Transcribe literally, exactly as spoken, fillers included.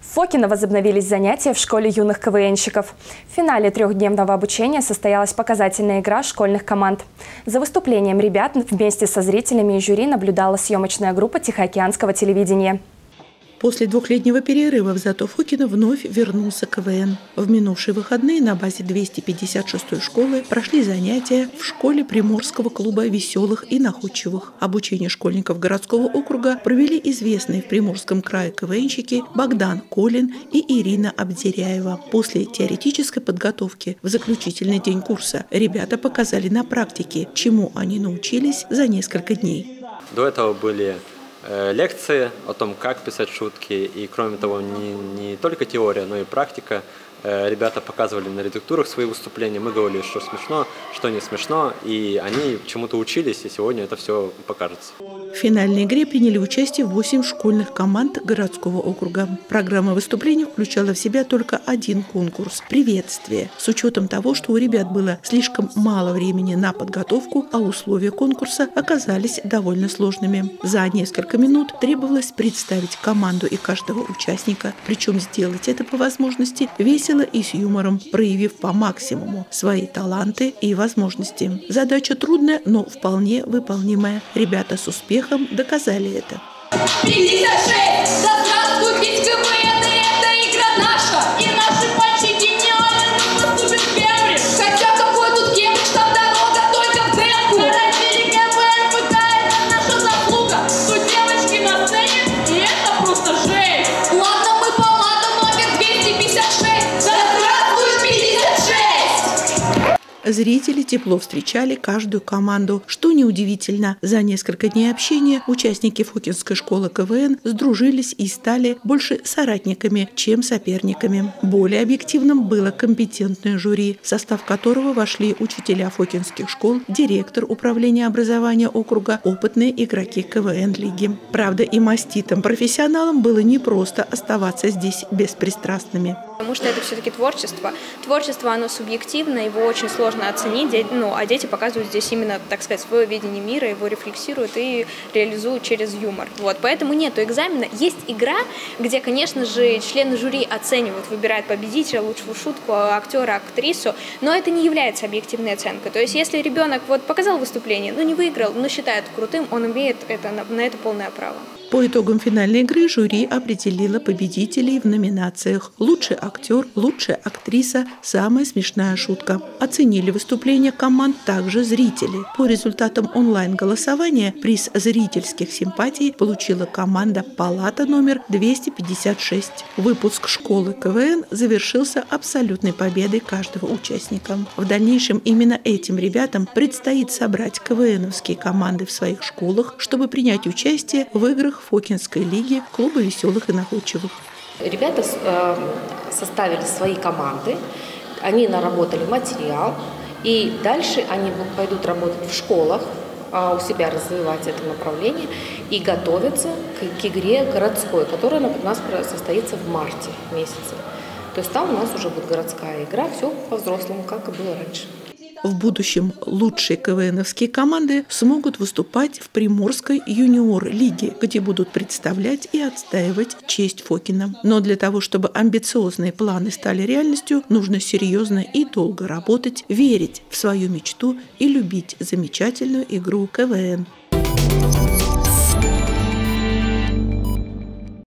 В Фокино возобновились занятия в школе юных КВНщиков. В финале трехдневного обучения состоялась показательная игра школьных команд. За выступлением ребят вместе со зрителями и жюри наблюдала съемочная группа Тихоокеанского телевидения. После двухлетнего перерыва в Зато Фокино вновь вернулся КВН. В минувшие выходные на базе двести пятьдесят шестой школы прошли занятия в школе Приморского клуба веселых и находчивых. Обучение школьников городского округа провели известные в Приморском крае КВНщики Богдан Колин и Ирина Абдзиряева. После теоретической подготовки в заключительный день курса ребята показали на практике, чему они научились за несколько дней. До этого были лекции о том, как писать шутки, и кроме того, не, не только теория, но и практика. Ребята показывали на редактурах свои выступления, мы говорили, что смешно, что не смешно, и они чему-то учились, и сегодня это все покажется. В финальной игре приняли участие восемь школьных команд городского округа. Программа выступлений включала в себя только один конкурс – приветствие. С учетом того, что у ребят было слишком мало времени на подготовку, а условия конкурса оказались довольно сложными. За несколько минут требовалось представить команду и каждого участника, причем сделать это по возможности весело и с юмором, проявив по максимуму свои таланты и возможности. Задача трудная, но вполне выполнимая. Ребята с успехом доказали это. пятьдесят шесть! Да здравствуй, ведь КВН, и это игра наша! И наши мальчики не поступят в Кембридж! Хотя какой тут Кембридж, там дорога только в Демку! Родители КВН пытает наша заслуга! Тут девочки на сцене, и это просто жесть! Ладно, мы палата номер двести пятьдесят шесть! Да здравствуй, пятьдесят шесть! Зрители тепло встречали каждую команду. Что неудивительно, за несколько дней общения участники Фокинской школы КВН сдружились и стали больше соратниками, чем соперниками. Более объективным было компетентное жюри, в состав которого вошли учителя фокинских школ, директор управления образования округа, опытные игроки КВН-лиги. Правда, и маститым профессионалам было непросто оставаться здесь беспристрастными. Потому что это все-таки творчество. Творчество, оно субъективно, его очень сложно оценить, ну, а дети показывают здесь именно, так сказать, свое видение мира, его рефлексируют и реализуют через юмор. Вот, поэтому нету экзамена. Есть игра, где, конечно же, члены жюри оценивают, выбирают победителя, лучшую шутку, актера, актрису, но это не является объективной оценкой. То есть, если ребенок вот показал выступление, но не выиграл, но считает крутым, он имеет это, на, на это полное право. По итогам финальной игры жюри определило победителей в номинациях «Лучший актер», «Лучшая актриса», «Самая смешная шутка». Оценили выступления команд также зрители. По результатам онлайн-голосования приз зрительских симпатий получила команда «Палата номер двести пятьдесят шесть». Выпуск школы КВН завершился абсолютной победой каждого участника. В дальнейшем именно этим ребятам предстоит собрать КВНовские команды в своих школах, чтобы принять участие в играх Фокинской лиги клуба веселых и находчивых. Ребята составили свои команды, они наработали материал, и дальше они пойдут работать в школах, у себя развивать это направление и готовиться к, к игре городской, которая у нас состоится в марте месяце. То есть там у нас уже будет городская игра, все по-взрослому, как и было раньше. В будущем лучшие КВНовские команды смогут выступать в Приморской юниор-лиге, где будут представлять и отстаивать честь Фокино. Но для того, чтобы амбициозные планы стали реальностью, нужно серьезно и долго работать, верить в свою мечту и любить замечательную игру КВН.